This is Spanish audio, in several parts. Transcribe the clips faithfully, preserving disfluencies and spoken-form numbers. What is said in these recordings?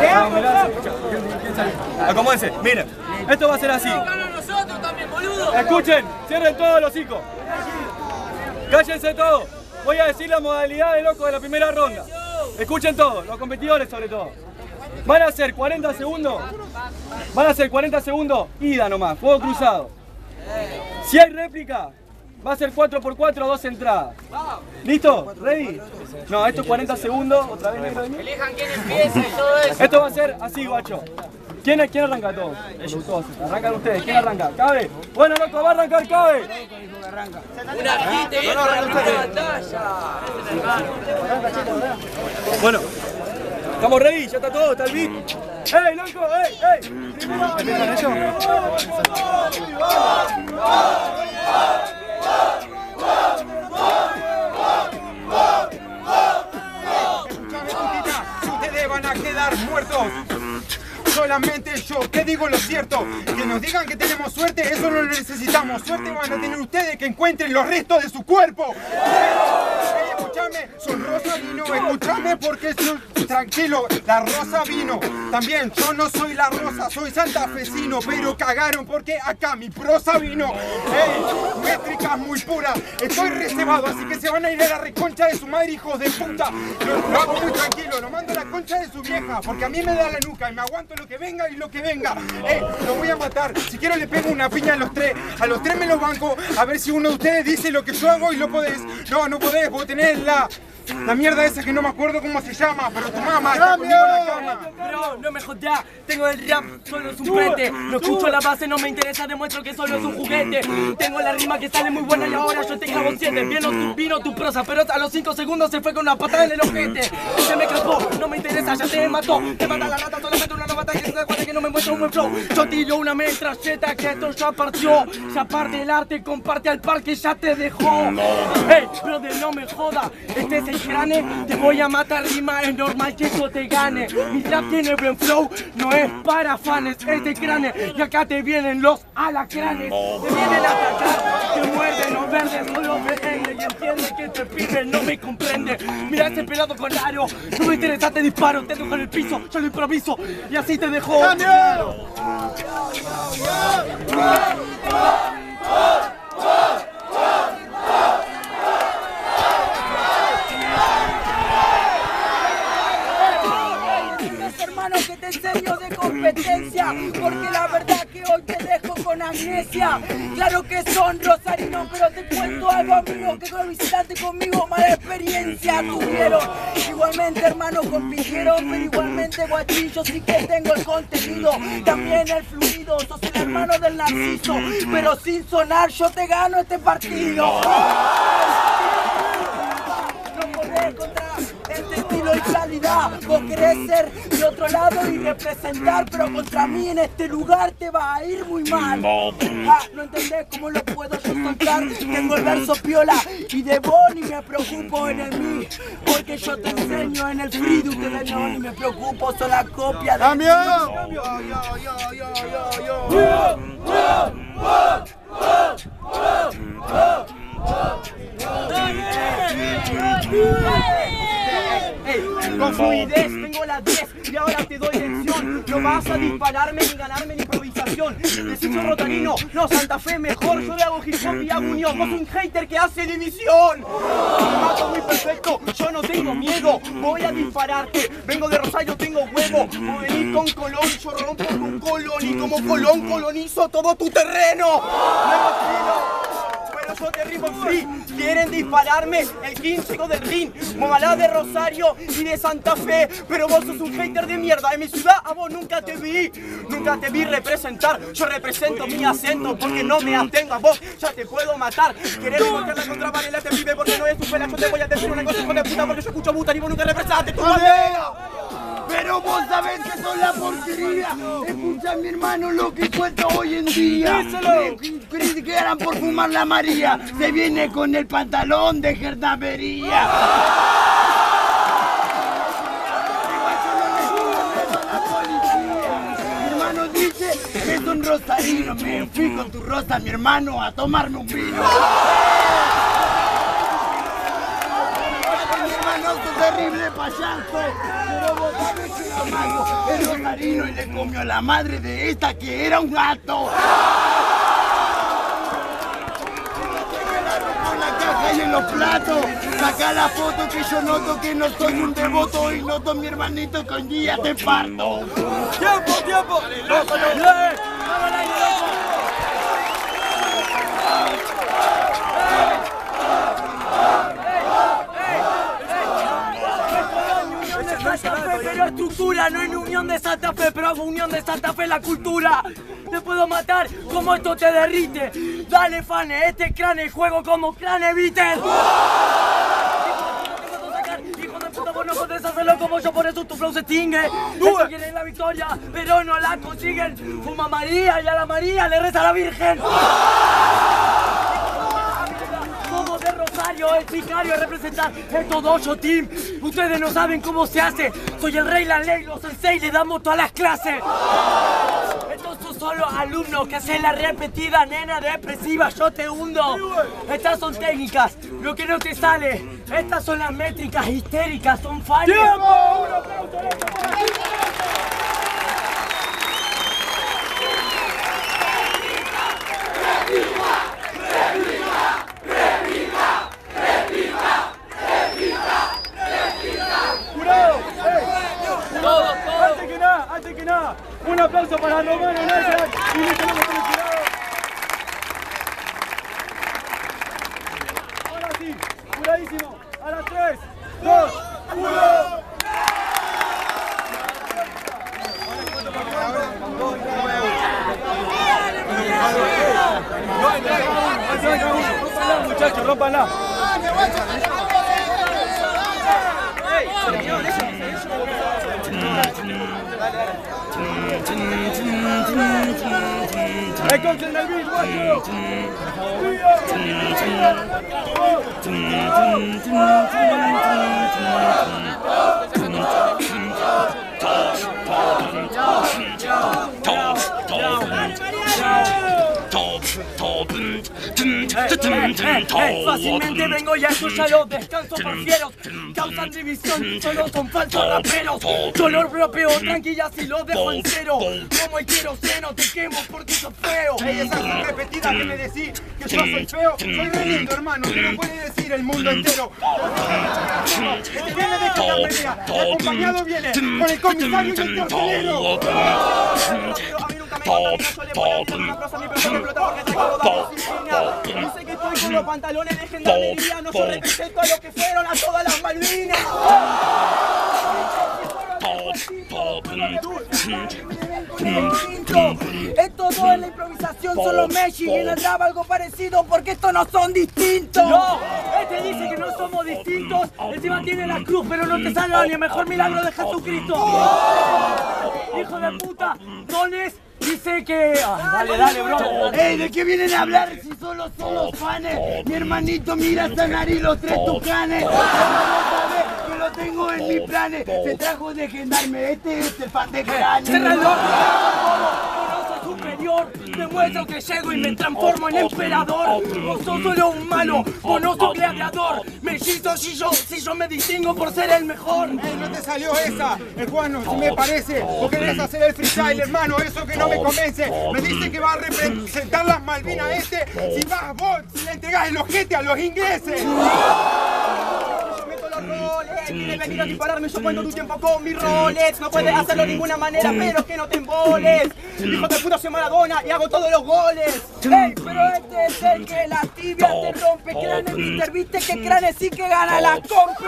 Acomódense, miren, esto va a ser así. Escuchen, cierren todos los hocico. Cállense todos. Voy a decir la modalidad de loco de la primera ronda. Escuchen todos, los competidores sobre todo. Van a ser cuarenta segundos. Van a ser cuarenta segundos, ida nomás, fuego cruzado. Si hay réplica, va a ser cuatro por cuatro, dos entradas. ¿Listo? ¿Ready? No, esto es cuarenta segundos, otra vez negro de mí. Elijan quién empieza y todo eso. Esto va a ser así, guacho. ¿Quién, ¿Quién arranca todos? Todos. Arrancan ustedes. ¿Quién arranca? ¿Cabe? Bueno, loco, va a arrancar Cabe. Una quita y otra batalla. Bueno, estamos ready, ya está todo, está el beat. ¡Ey, loco! ¡Ey, ey! Primero, ¿empiezan ellos? Ustedes van a quedar muertos. Solamente yo, que digo lo cierto. Que nos digan que tenemos suerte, eso no lo necesitamos. Suerte van a tener ustedes que encuentren los restos de su cuerpo. Ey, escúchame, son rosa vino, escúchame porque soy tranquilo, la rosa vino. También yo no soy la rosa, soy santafesino, pero cagaron porque acá mi prosa vino. Ey, métricas muy puras, estoy reservado, así que se van a ir a la reconcha de su madre, hijos de puta. Lo, lo hago muy tranquilo, lo mando a la concha de su vieja, porque a mí me da la nuca y me aguanto lo que venga y lo que venga. Ey, lo voy a matar, si quiero le pego una piña a los tres, a los tres me los banco, a ver si uno de ustedes dice lo que yo hago y lo podés. No, no podés, vos tenés la... La mierda esa que no me acuerdo cómo se llama, pero tu mamá está conmigo en la cama. Bro, no me jodas, tengo el rap, solo es un pete. No escucho la base, no me interesa, demuestro que solo es un juguete. Tengo la rima que sale muy buena y ahora yo te clavo siete. Vino tu, vino tu prosa, pero a los cinco segundos se fue con una patada en el ojete. Se me crepó, no me interesa, ya te mató. Te mata la rata, solamente una nueva batalla que se da cuenta que no me muestra un buen flow. Yo tiro una metralleta que esto ya partió. Ya parte el arte, comparte al par que ya te dejó. Ey, brother, no me joda, este es el crane, te voy a matar rima, es normal que eso te gane. Mi rap tiene buen flow, no es para fans, es de crane. Y acá te vienen los alacranes, te vienen a atacar, te muerden los verdes, solo me entiende y entiende que este pibe no me comprende. Mira ese pelado con aro, no me interesa, te disparo, te dejo en el piso, yo lo improviso y así te dejo. Hermano, que te enseño de competencia, porque la verdad que hoy te dejo con amnesia. Claro que son rosarinos, pero te cuento algo, amigo, que con visitante conmigo mala experiencia tuvieron. Igualmente, hermano, compitieron, pero igualmente, guachillo, sí que tengo el contenido, también el fluido. Sos el hermano del Narciso, pero sin sonar yo te gano este partido. No podés contra este estilo y calidad. Vos querés ser de otro lado y representar, pero contra mí en este lugar te va a ir muy mal. Ah, no entendés cómo lo puedo yo soltar. Tengo el verso piola y de vos ni me preocupo en el mí, porque yo te enseño en el free de ustedes no, ni me preocupo, son la copia de ¡Cambio! Hey, con fluidez tengo la diez y ahora te doy lección. No vas a dispararme ni ganarme en improvisación. Deciso rotarino, no Santa Fe mejor. Yo le hago hip hop y hago unión. Vos un hater que hace división. Me mato muy perfecto, yo no tengo miedo. Voy a dispararte, vengo de Rosario, tengo huevo. Voy a venir con Colón, yo rompo con Colón. Y como Colón colonizo todo tu terreno. Nuevo estilo. Pero yo te rimo free, quieren dispararme el quince del ring, Momalá de Rosario y de Santa Fe, pero vos sos un hater de mierda, en mi ciudad a vos nunca te vi, nunca te vi representar, yo represento mi acento porque no me atengo a vos, ya te puedo matar, querés volver la contra Varela te pibe porque no es tu pela, yo te voy a decir una cosa hijo de puta porque yo escucho puta y vos nunca representaste tu bandera. Pero vos sabés que son la porquería. Escucha mi hermano lo que cuento hoy en día. Me criticaran por fumar la María. Se viene con el pantalón de gendarmería. Mi hermano dice que es un rosarino. Me fui con tu rosa, mi hermano, a tomarme un vino. Mi hermano es un terrible payaso. Pero vos sabés que no mago, el rosarino, y le comió a la madre de esta que era un gato. Y en los platos, saca la foto que yo noto que no soy un devoto y noto mi hermanito con guía te parto. ¡Tiempo, tiempo! Pero estructura, no en Unión de Santa Fe, pero hago Unión de Santa Fe la cultura. Te puedo matar como esto te derrite. Dale, Fane, este crane juego como crane Beatles. Hijo de puta, vos no podés hacerlo como yo, por eso tu flow se extingue. Ellos quieren la victoria, pero no la consiguen. Fuma María y a la María le reza a la Virgen. Somos de Rosario, el sicario a representar estos dojo team. Ustedes no saben cómo se hace. Soy el rey, la ley, los sensei, le damos todas las clases. Estos son solo alumnos que hacen la repetida, nena depresiva, yo te hundo. Estas son técnicas, lo que no te sale. Estas son las métricas histéricas, son fallas. ¡Tiempo! ¡Un aplauso! ¡Jurado! Todo, todo. Antes que nada, antes que nada, un aplauso para Romano Nayas y Nicolás por el jurado. Ahora sí, juradísimo, a las tres, dos, uno. Muchachos, rómpanla. Entonces en el beat, guacho. Fácilmente vengo y escúchalo, descanso por fieros, causan división, solo son falsos raperos. Dolor propio, tranquila si lo dejo en cero. Como el queroseno, te quemo porque sos feo. Ey, esa es repetida que me decís que yo soy feo. Soy re lindo, hermano, que no puede decir el mundo entero. Este viene de Cataluña, y acompañado viene con el comisario y el torcelero. A mí nunca me contan que no suele poner una prosa, mi persona explota porque tengo toda mi insignia. Dice que estoy con los pantalones de gendarmería, no yo represento a los que fueron a todas las Malvinas. Esto no es la improvisación, solo Messi y en el rap algo parecido porque estos no son distintos. No, este dice que no somos distintos, encima tiene la cruz pero no te salva ni el mejor milagro de Jesucristo. Hijo de puta, dones. Dice que... Ah, dale, dale, bro. Ey, ¿de qué vienen a hablar si solo son los fanes? Mi hermanito mira esta nariz, los tres tucanes. Que lo tengo en mis planes. Se trajo de gendarme, este es el fan de cráneo. ¡Cerra el ojo! ¡No soy superior! Demuestro que llego y me transformo en emperador. No soy solo un humano, vos no sos gladiador. Mellizo si yo, si yo me distingo por ser el mejor. Ey, no te salió esa, el Juan, si me parece. Vos querés hacer el freestyle, hermano, eso que no me convence. Me dice que va a representar las Malvinas este. Si vas vos, si le entregás el ojete a los ingleses. Yo meto los roles, quieres venir a dispararme, yo cuento tu tiempo con mis roles. No puedes hacerlo de ninguna manera, pero que no te emboles. Hijo de puta soy Maradona y hago todos los goles. Ey, pero este es el que la tibia te rompe. Crane, Mister, viste que Crane sí que gana la compra.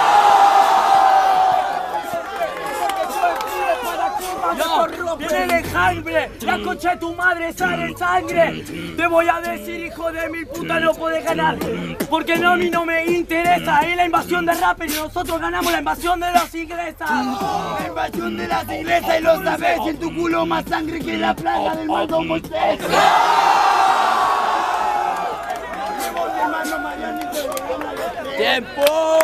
No, viene de hambre, la concha de tu madre sale en sangre. Te voy a decir, hijo de mil puta, no podés ganar. Porque no, a mí no me interesa. Es la invasión de rap y nosotros ganamos la invasión de los ingleses. La invasión de las iglesias y lo sabes, en tu culo más sangre que la plaga del mal Don Moisés. ¡Tiempo!